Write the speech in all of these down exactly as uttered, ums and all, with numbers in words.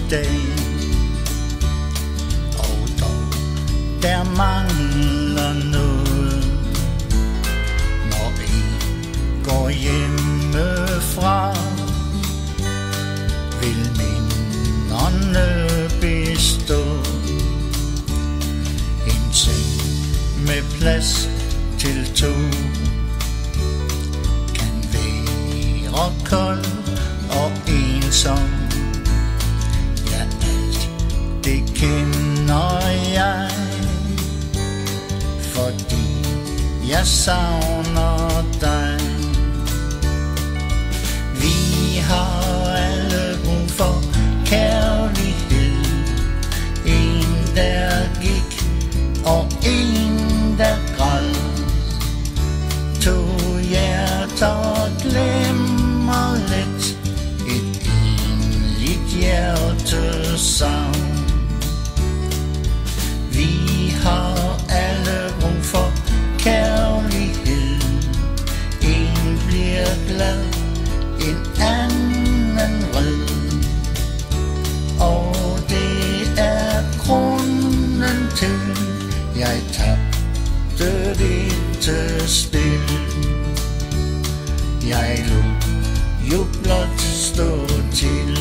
dag. Og dog, der mangler noget, når en går hjemmefra. Vil minderne bestå, en seng med plads til to kan være kold og ensom. Ja, alt det kender jeg, fordi jeg savner dig. Vi har alle brug for kærlighed, en der gik og en der græd. To hjerter glemmer let et enligt hjertesavn. Vi har alle brug for kærlighed, en bliver glad, en anden vred. Og det er grunden til, jeg tabte dette spil. Jeg lod jo blot stå til.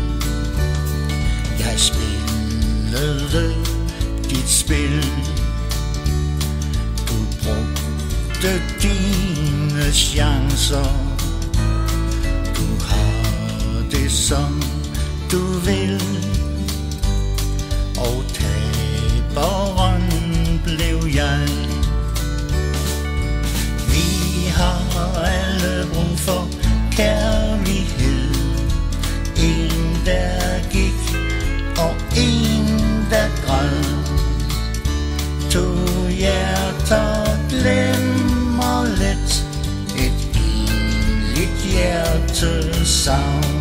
Jeg spillede dit spil. Du brugte dine chancer. Du har det som du vil, og taberen blev jeg. Vi har alle brug for kærlighed, en der gik og en der græd. To hjerter glemmer let et enligt hjertesavn.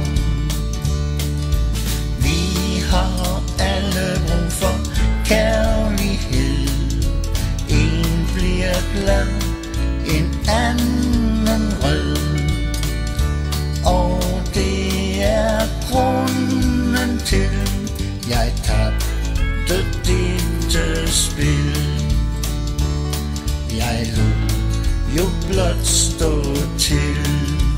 Vi har alle brug for kærlighed, en bliver glad, en anden vred. Og det er grunden til, jeg tabte dette spil. Jeg lod jo blot stå til.